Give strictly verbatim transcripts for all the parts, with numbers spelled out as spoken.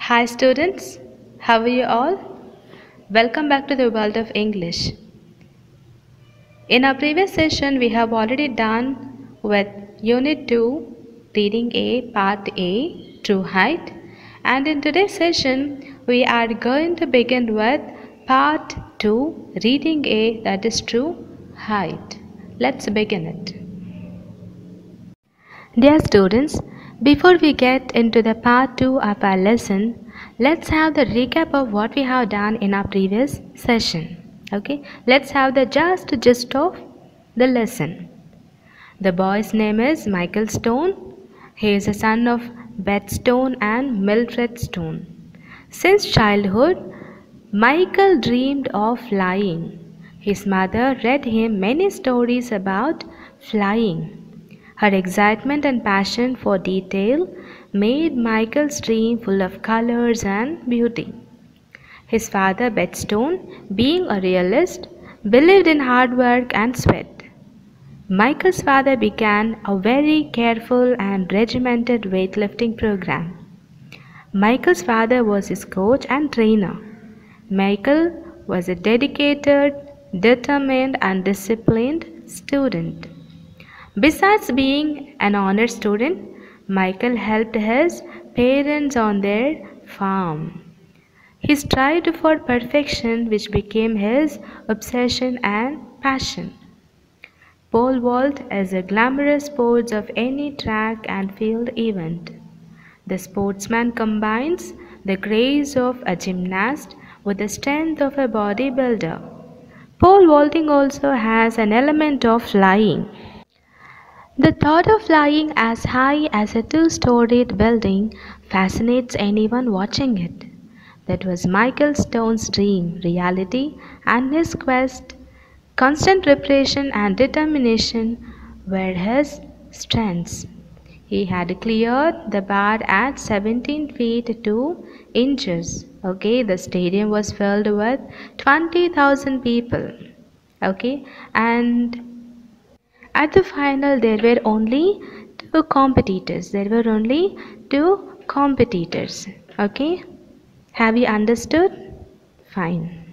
Hi students, how are you all? Welcome back to the world of English. In our previous session, we have already done with Unit two, Reading A, Part A, True Height. And in today's session, we are going to begin with Part two, Reading A, that is True Height. Let's begin it. Dear students, before we get into the part two of our lesson, let's have the recap of what we have done in our previous session. Okay, let's have the just gist of the lesson. The boy's name is Michael Stone. He is a son of Beth Stone and Mildred Stone. Since childhood, Michael dreamed of flying. His mother read him many stories about flying. Her excitement and passion for detail made Michael's dream full of colors and beauty. His father, Beth Stone, being a realist, believed in hard work and sweat. Michael's father began a very careful and regimented weightlifting program. Michael's father was his coach and trainer. Michael was a dedicated, determined, and disciplined student. Besides being an honor student, Michael helped his parents on their farm. He strived for perfection, which became his obsession and passion. Pole vault is a glamorous sport of any track and field event. The sportsman combines the grace of a gymnast with the strength of a bodybuilder. Pole vaulting also has an element of flying. The thought of flying as high as a two-storied building fascinates anyone watching it. That was Michael Stone's dream, reality, and his quest. Constant preparation and determination were his strengths. He had cleared the bar at seventeen feet two inches. Okay, the stadium was filled with twenty thousand people. Okay, and at the final, there were only two competitors. There were only two competitors. Okay? Have you understood? Fine.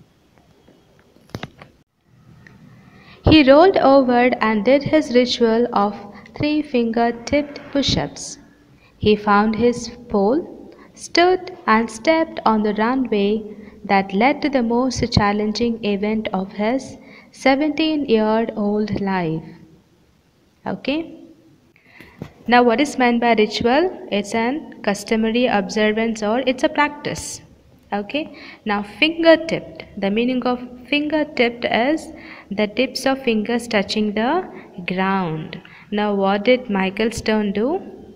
He rolled over and did his ritual of three finger tipped push ups. He found his pole, stood and stepped on the runway that led to the most challenging event of his seventeen year old life. Okay? Now, what is meant by ritual? It's an customary observance or it's a practice. Okay? Now, finger tipped. The meaning of finger tipped is the tips of fingers touching the ground. Now, what did Michael Stone do?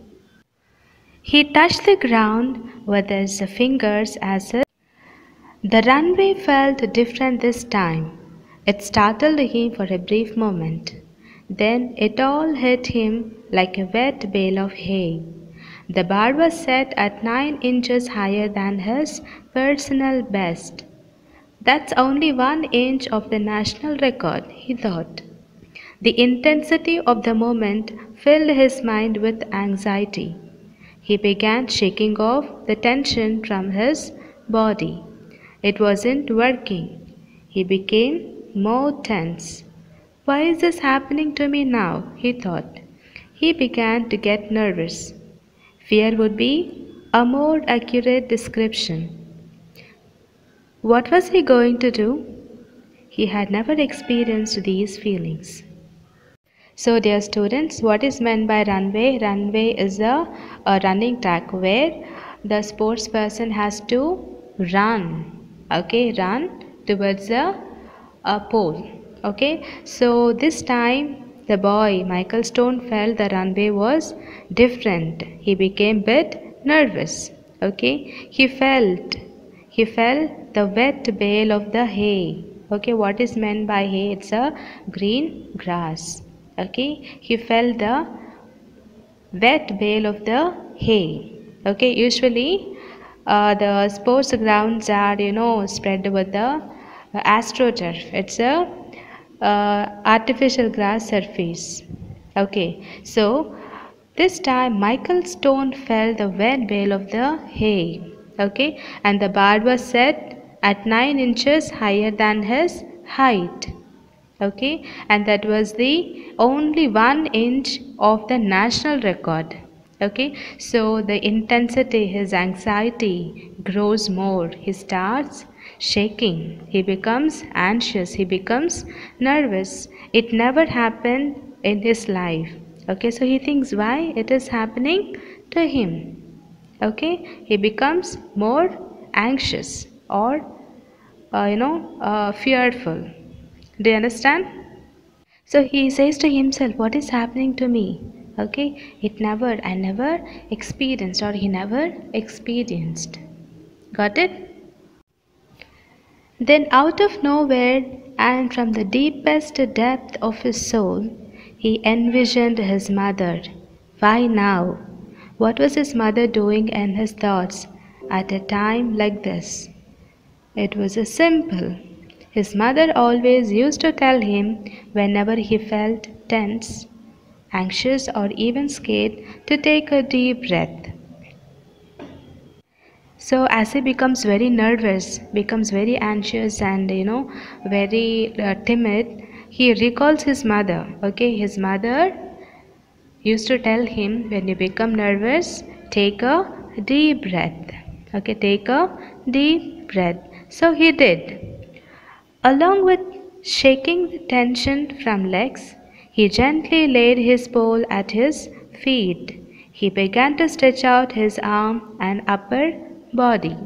He touched the ground with his fingers as if the runway felt different this time. It startled him for a brief moment. Then it all hit him like a wet bale of hay. The bar was set at nine inches higher than his personal best. That's only one inch of the national record, he thought. The intensity of the moment filled his mind with anxiety. He began shaking off the tension from his body. It wasn't working. He became more tense. Why is this happening to me now? He thought. He began to get nervous. Fear would be a more accurate description. What was he going to do? He had never experienced these feelings. So, dear students, what is meant by runway? Runway is a, a running track where the sports person has to run. Okay, run towards a, a pole. Okay, so this time the boy Michael Stone felt the runway was different. He became a bit nervous. Okay, he felt he felt the wet bale of the hay. Okay, what is meant by hay? It's a green grass. Okay, he felt the wet bale of the hay. Okay, usually uh, the sports grounds are you know spread with the uh, astroturf. It's a uh, artificial grass surface. Okay, so this time Michael Stone felt the wet bale of the hay. Okay, and the bar was set at nine inches higher than his height. Okay, and that was the only one inch of the national record. Okay, so the intensity, his anxiety grows more. He starts shaking, he becomes anxious, he becomes nervous. It never happened in his life. Okay, so he thinks why it is happening to him. Okay, he becomes more anxious or uh, you know uh, fearful. Do you understand? So he says to himself, what is happening to me? Okay, it never, I never experienced, or he never experienced. Got it? Then, out of nowhere and from the deepest depth of his soul, he envisioned his mother. Why now? What was his mother doing in his thoughts at a time like this? It was a simple. His mother always used to tell him whenever he felt tense, anxious, or even scared to take a deep breath. So as he becomes very nervous, becomes very anxious and you know very uh, timid, he recalls his mother. Okay, his mother used to tell him when you become nervous, take a deep breath. Okay, take a deep breath. So he did. Along with shaking the tension from legs, he gently laid his pole at his feet. He began to stretch out his arm and upper body.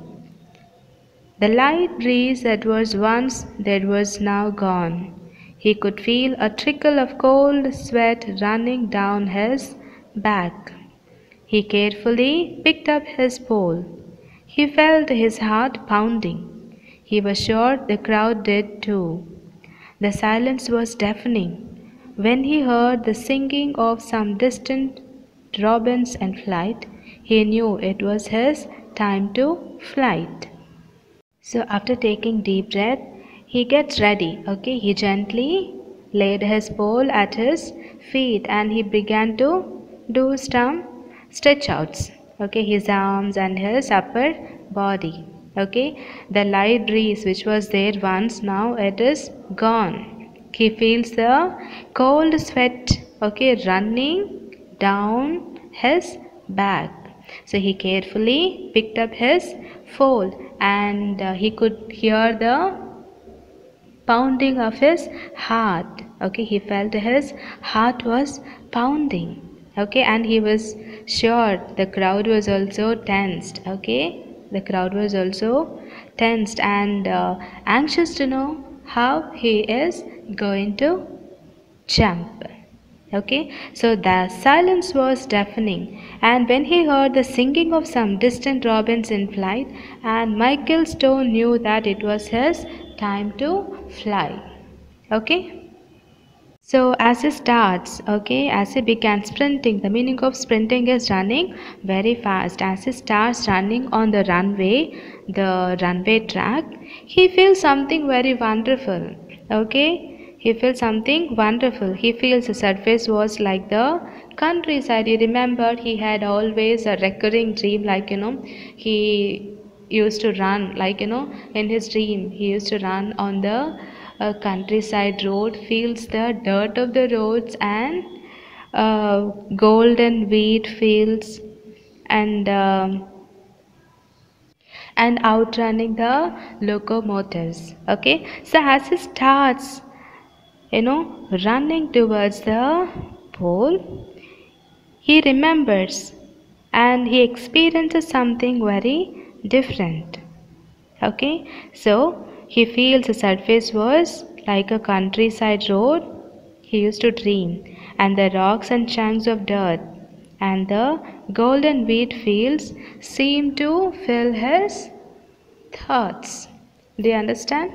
The light breeze that was once there was now gone. He could feel a trickle of cold sweat running down his back. He carefully picked up his pole. He felt his heart pounding. He was sure the crowd did too. The silence was deafening. When he heard the singing of some distant robins in flight, he knew it was his time to flight. So after taking deep breath, he gets ready. Okay, he gently laid his pole at his feet and he began to do some stretch outs. Okay, his arms and his upper body. Okay, the light breeze which was there once, now it is gone. He feels the cold sweat, okay, running down his back. So he carefully picked up his pole and uh, he could hear the pounding of his heart. Okay, he felt his heart was pounding. Okay, and he was sure the crowd was also tensed. Okay, the crowd was also tensed and uh, anxious to know how he is going to jump. Okay, so the silence was deafening, and when he heard the singing of some distant robins in flight, and Michael Stone knew that it was his time to fly. Okay. So as he starts, okay, as he began sprinting, the meaning of sprinting is running very fast. As he starts running on the runway, the runway track, he feels something very wonderful. Okay, he feels something wonderful. He feels the surface was like the countryside. He remembered he had always a recurring dream, like you know, he used to run, like you know, in his dream, he used to run on the a countryside road, feels the dirt of the roads and uh, golden wheat fields and um, and outrunning the locomotives. Okay, so as he starts, you know, running towards the pole, he remembers and he experiences something very different. Okay, so he feels the surface was like a countryside road he used to dream, and the rocks and chunks of dirt and the golden wheat fields seemed to fill his thoughts. Do you understand?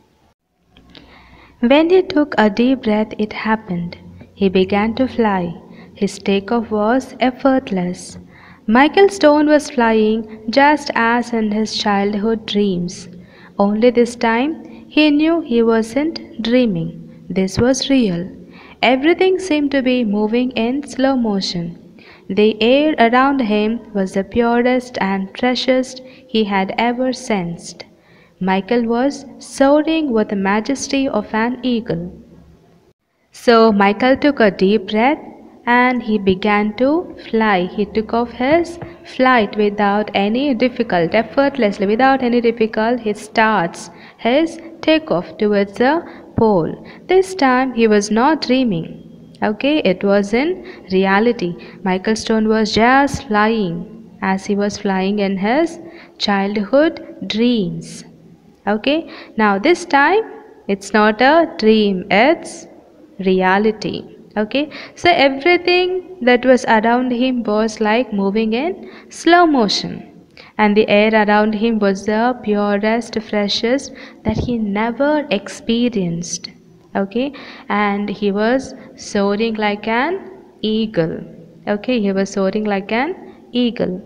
When he took a deep breath, it happened. He began to fly. His takeoff was effortless. Michael Stone was flying just as in his childhood dreams. Only this time he knew he wasn't dreaming. This was real. Everything seemed to be moving in slow motion. The air around him was the purest and freshest he had ever sensed. Michael was soaring with the majesty of an eagle. So Michael took a deep breath and he began to fly. He took off his flight without any difficult, effortlessly, without any difficult. He starts his takeoff towards the pole. This time he was not dreaming. Okay, it was in reality. Michael Stone was just flying as he was flying in his childhood dreams. Okay, now this time it's not a dream, it's reality. Okay, so everything that was around him was like moving in slow motion, and the air around him was the purest, freshest that he never experienced. Okay, and he was soaring like an eagle. Okay, he was soaring like an eagle.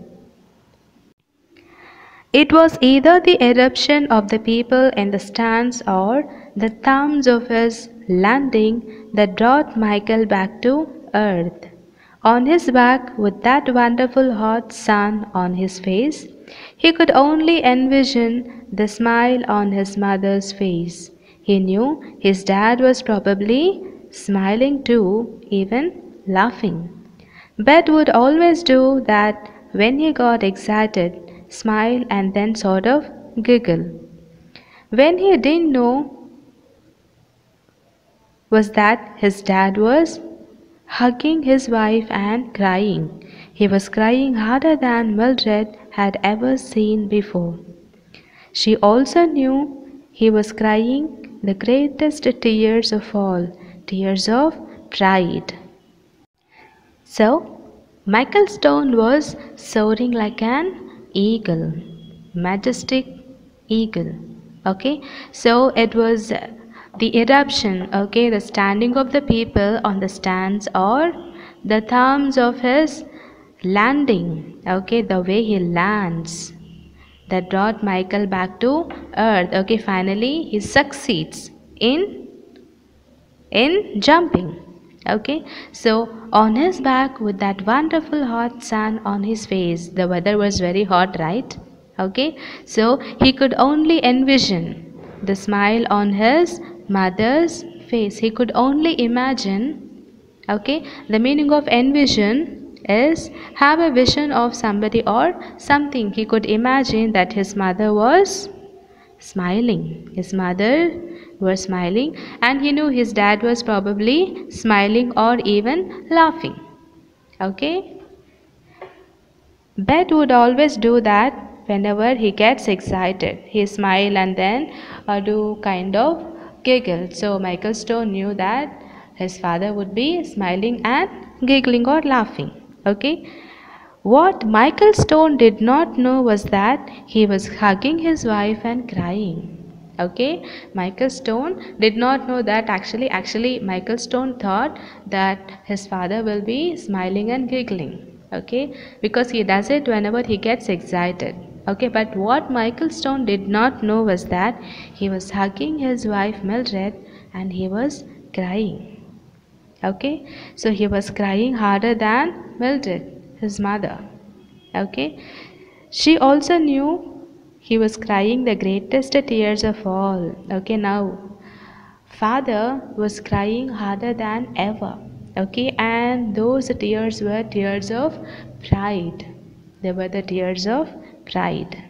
It was either the eruption of the people in the stands or the thumbs of his landing that brought Michael back to earth. On his back, with that wonderful hot sun on his face, he could only envision the smile on his mother's face. He knew his dad was probably smiling too, even laughing. Bet would always do that when he got excited, smile and then sort of giggle. When he didn't know was that his dad was hugging his wife and crying. He was crying harder than Mildred had ever seen before. She also knew he was crying the greatest tears of all, tears of pride. So, Michael Stone was soaring like an eagle, majestic eagle. Okay, so it was the eruption, okay, the standing of the people on the stands or the thumbs of his landing, okay, the way he lands, that brought Michael back to earth. Okay, finally he succeeds in in jumping. Okay, so on his back with that wonderful hot sun on his face, the weather was very hot, right? Okay, so he could only envision the smile on his mother's face. He could only imagine. Okay, the meaning of envision is have a vision of somebody or something. He could imagine that his mother was smiling. His mother was smiling, and he knew his dad was probably smiling or even laughing. Okay, Bet would always do that whenever he gets excited. He smile and then uh, do kind of giggle. So Michael Stone knew that his father would be smiling and giggling or laughing. Okay, what Michael Stone did not know was that he was hugging his wife and crying. Okay, Michael Stone did not know that actually actually Michael Stone thought that his father will be smiling and giggling. Okay, because he does it whenever he gets excited. Okay, but what Michael Stone did not know was that he was hugging his wife Mildred and he was crying. Okay, so he was crying harder than Mildred, his mother. Okay, she also knew he was crying the greatest tears of all. Okay, now father was crying harder than ever. Okay, and those tears were tears of pride. They were the tears of pride.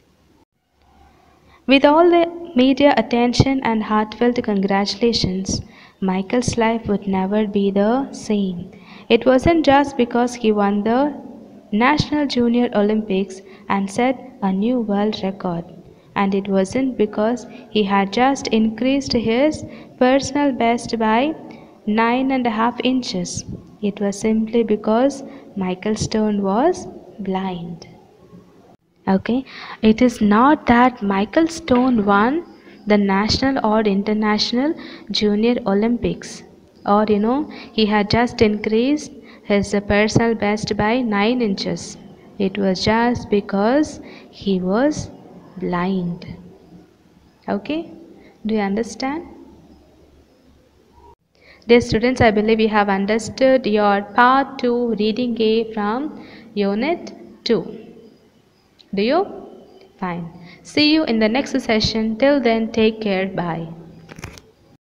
With all the media attention and heartfelt congratulations, Michael's life would never be the same. It wasn't just because he won the National Junior Olympics and set a new world record. And it wasn't because he had just increased his personal best by nine and a half inches. It was simply because Michael Stone was blind. Okay, it is not that Michael Stone won the national or international junior Olympics, or you know he had just increased his personal best by nine inches. It was just because he was blind. Okay, do you understand? Dear students, I believe you have understood your part two reading A from unit two. Do you? Fine. See you in the next session. Till then, take care. Bye.